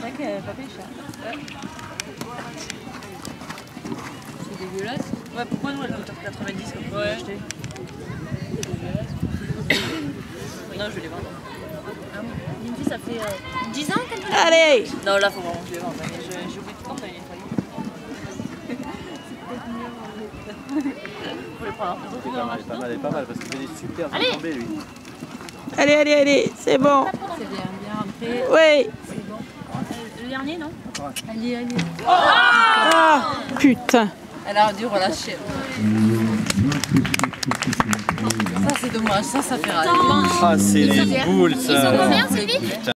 vrai qu'elle pas payé cher. Ouais. C'est dégueulasse. Ouais, pourquoi nous elle coûte 90 comme ouais. Acheter. C'est dégueulasse. Non, je vais les vendre. Ah bon. Lindsay, ça fait 10 ans qu'elle fait. Allez! Non, là, faut vraiment que je les vende. J'ai oublié de prendre, mais il est failli. Faut les prendre en photo. Elle est pas mal parce qu'il fait des super tombées lui. Allez, allez, allez, c'est bon. C'est bien rentré. Oui. C'est bon. Le dernier, non? Allez, allez. Ah, putain. Elle a dû relâcher. Ça, c'est dommage. Ça fait râler. Ah, c'est des boules ça. Ils sont combien, Sylvie?